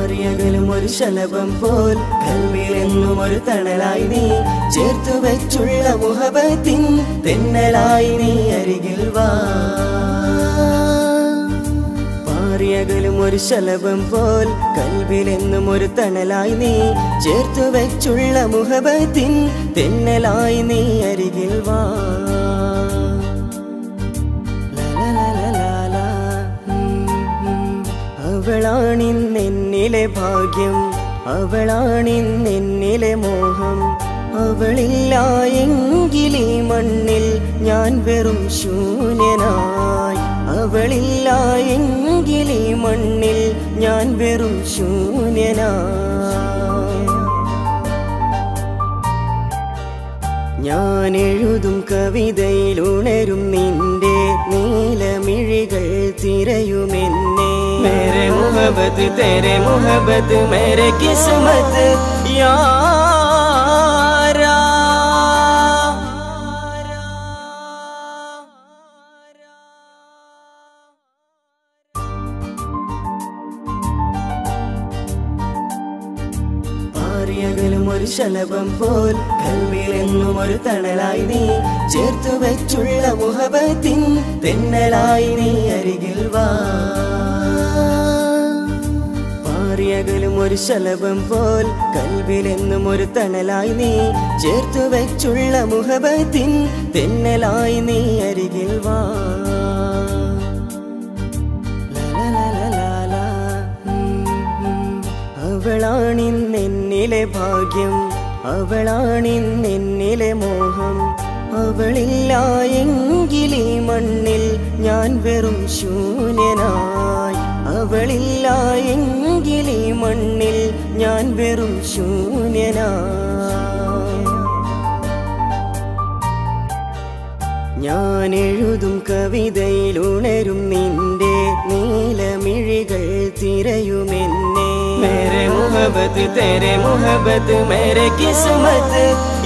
പാറിയകലും ഒരു ശലഭം പോൽ കൽവിലെന്നും ഒരു തണലായി നീ ചേർത്തു വെച്ചുള്ള മുഹബത്തിൻ തെന്നലായി നീ അരികിൽ വാ പാറിയകലും ഒരു ശലഭം പോൽ കൽവിലെന്നും ഒരു തണലായി നീ ചേർത്തു വെച്ചുള്ള മുഹബത്തിൻ തെന്നലായി നീ അരികിൽ വാ അവളാണിന്നെന്നിലെ ഭാഗ്യം അവളാണിന്നെന്നിലെ മോഹം അവളില്ല എങ്കിലീ മണ്ണിൽ ഞാൻ വെറും ശൂന്യനായി അവളില്ല എങ്കിലീ മണ്ണിൽ ഞാൻ വെറും ശൂന്യനായി ഞാൻ എഴുതും കവിതയിൽ ഉണരും നിന്റെ നീലമിഴികൾ തിരയുമെന്നെ മേരെ മുഹബത്ത് തേരെ മുഹബത്ത് മേരെ കിസ്മത്ത് യാരാ പാറിയകലും ഒരു ശലഭം പോൽ കൽവിലെന്നും ഒരു തണലായി നീ ചേർത്തു വെച്ചുള്ള മുഹബത്തിൻ തെന്നലായി നീ അരികിൽ വാ പാറിയകലും ഒരു ശലഭം പോൽ കൽവിലെന്നും ഒരു തണലായി നീ ചേർത്തു വെച്ചുള്ള മുഹബത്തിൻ തെന്നലായി നീ അരികിൽ വാ അവളാണിന്നെന്നിലെ ഭാഗ്യം അവളാണിന്നെന്നിലെ മോഹം അവളില്ല എങ്കിലീ മണ്ണിൽ ഞാൻ വെറും ശൂന്യനായി അവളില്ല എങ്കിലീ മണ്ണിൽ ഞാൻ വെറും ശൂന്യനായി ഞാൻ എഴുതും കവിതയിൽ ഉണരും നിന്റെ നീലമിഴികൾ തിരയുമെന്നെ മേരെ മുഹബത്ത് തേരെ മുഹബത്ത് മേരെ കിസ്മത്ത്